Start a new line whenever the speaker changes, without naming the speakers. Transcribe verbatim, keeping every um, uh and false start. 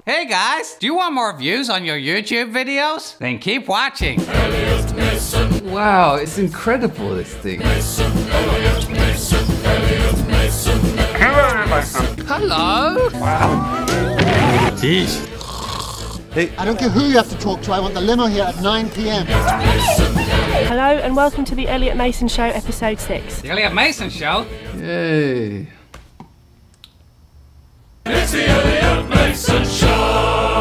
Hey guys, do you want more views on your YouTube videos? Then keep watching.
Elliot Mason.
Wow, it's incredible, this thing.
Mason, Elliot Mason, Elliot Mason.
Hello, Mason.
Hello?
Wow.
Jeez.
Hey. I don't care who you have to talk to, I want the limo here at nine p m
Hello and welcome to the Elliot Mason Show, episode six.
The Elliot Mason Show?
Yay.
It's the Elliot Mason Show.